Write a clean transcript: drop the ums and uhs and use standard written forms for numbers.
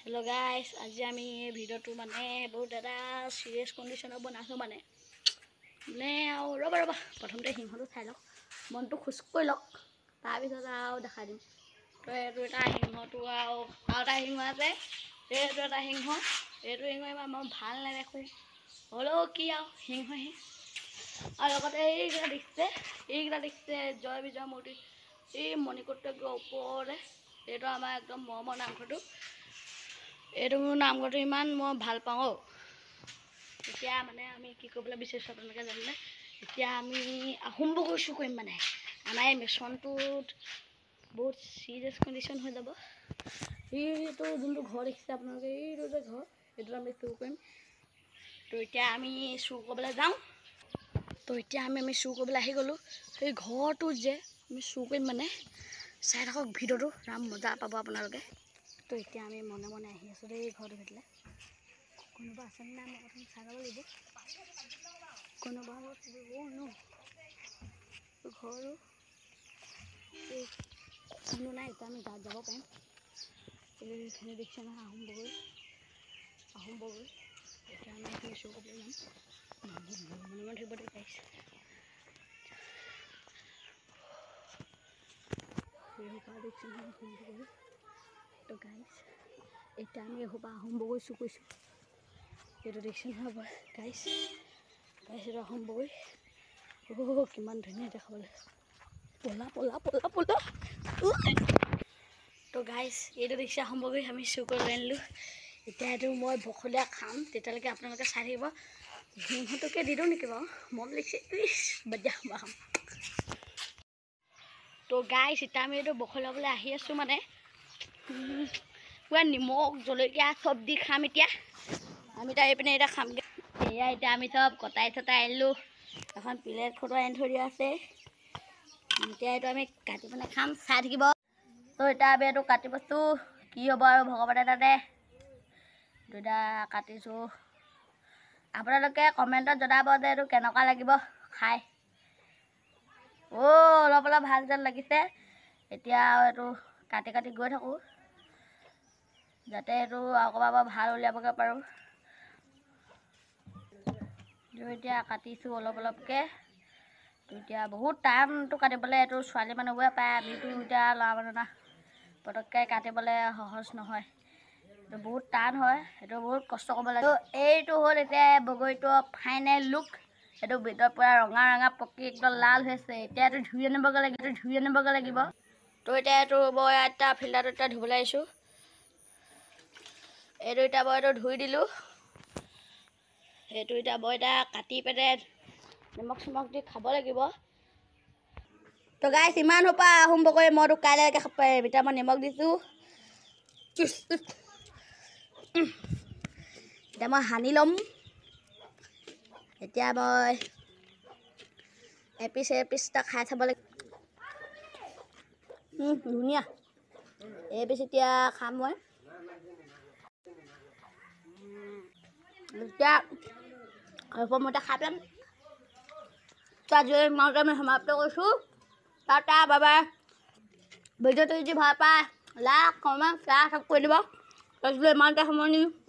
hello guys आज आमी video माने बहुत दादा सीरियस कंडिशन बनाइছো माने रबा रबा प्रथमते हिंहটো চাই লওক মনটো খুশ কৰি লওক তাৰ পিছত আও দেখা দিম তো এটো এটা হিংহটো আও এটা হিংহ আছে এটো এটা হিংহ এটো হিংহ মই ভাল নেদেখো হলো কি আও হিংহ হে আৰু লগতে এইগিলা দেখছে জয় বিজয় মূৰ্তি এই মণিকূটৰ ওপৰতে এটো আমাৰ একদম মৰমৰ নামঘৰটো এটো নামঘৰটো ইমান মই ভাল পাওঁ এতিয়া মানে আমি কি কৰিবলৈ বিচাৰিছো আপোনালোকে জানিলে এতিয়া আমি আহোম বগৈ শু কৰিম মানে আমাৰ এই মিছনটোত বহুত সিৰিয়াস কন্ডিশন হৈ যাব এইটো যোনটো ঘৰ দেখিছে আপোনালোকে এইটো যে ঘৰ এইটো আমি শু কৰিম তো এতিয়া আমি শু কৰিবলৈ যাওঁ তো এতিয়া আমি শু কৰিবলৈ আহি গলো এই ঘৰটো যে আমি শু কৰিম মানে চাই থাকক ভিডিওটো ৰাম মজা পাব আপোনালোকে তো এতিয়া আমি মনে মনে আহি আছো দেই ঘৰৰ ভিতৰলে কোনোবা আছে না মই প্ৰথম চাই ল'ব লাগিব কোনোবা নো ঘৰো এই কোনো নাই এতিয়া আমি তাত যাব পাৰিম এইখিনি দেখিছে নহয় আহোম বগৈ এতিয়া আমি এইখিনি শ্ব' কৰিবলৈ যাম মনে মনে থাকিব দেখাইছে তো গাইছ এতিয়া আমি এসোপা আহোম বগৈ চু কৰিছোঁ এইটো দেখিছে নহয় গাইছ এইটো আহোম বগৈ কিমান ধুনীয়া দেখাবলৈ পলা পলা পলা পলা তো গাইছ এইটো দেখিছে আহোম বগৈ আমি চু কৰি লৈ আনিলোঁ এতিয়া এইটো মই বখলীয়া খাম তেতিয়ালৈকে আপোনালোকে চাই থাকিব সিংহটোকে দি দিওঁ নেকি বাৰু মন লাগিছে বাজ্যা খাম তো গাইছ এতিয়া আমি এইটো বখলাবলৈ আহি আছোঁ মানে পুৰা নিমখ জলকীয়া চব দি খাম এতিয়া আমি তাৰ এইপিনে এতিয়া খামগৈ এয়া এতিয়া আমি চব কটাই চটাই আনিলোঁ এখন প্লেট ফটো আনি থৈ দিয়া আছে এতিয়া এইটো আমি কাটি পিনে খাম চাই থাকিব তো এতিয়া আমি এইটো কাটিবছোঁ কি হ'ব আৰু ভগৱানে তাতে দুটা কাটিছোঁ আপোনালোকে কমেণ্টত জনাব যে এইটো কেনেকুৱা লাগিব খাই অলপ অলপ ভাল যেন লাগিছে এতিয়া এইটো কাটি কাটি গৈ থাকোঁ যাতে এইটো অকণমান ভাল উলিয়াবগৈ পাৰোঁ এতিয়া কাটিছোঁ অলপ অলপকৈ তো এতিয়া বহুত টাইমটো কাটিবলৈ এইটো ছোৱালী মানুহবোৰে পায় আমিতো এতিয়া ল'ৰা মানুহ না পটককৈ কাটিবলৈ সহজ নহয় এইটো বহুত টান হয় সেইটো বহুত কষ্ট কৰিব লাগে তো এইটো হ'ল এতিয়া বগৰীটো ফাইনেল লুক এইটো ভিতৰৰ পৰা ৰঙা ৰঙা পকি একদম লাল হৈছে এতিয়া এইটো ধুই আনিবগৈ লাগিব তো এতিয়া এইটো মই এটা ফিল্টাৰটো এতিয়া ধুবলৈ আহিছোঁ এইটো এতিয়া মই এইটো ধুই দিলোঁ এইটো এতিয়া মই এতিয়া কাটি পেলাই নিমখ চিমখ দি খাব লাগিব তো গাইছ ইমান সোপা আহোম বগৰী মইতো কাইলৈকে খাব পাৰিম এতিয়া মই নিমখ দিছোঁ এতিয়া মই সানি ল'ম এতিয়া মই এপিচ এটা খাই চাব লাগিব ধুনীয়া এপিচ এতিয়া খাম মই এতিয়া মই খাই পেলাম আজি ইমানতে আমি সমাপ্ত কৰিছোঁ টাটা বাই বাই ভিডিঅ'টো যদি ভাল পায় লাইক কমেণ্ট শ্বেয়াৰ কৰি দিব তাৰপিছত ইমানতে সামৰণি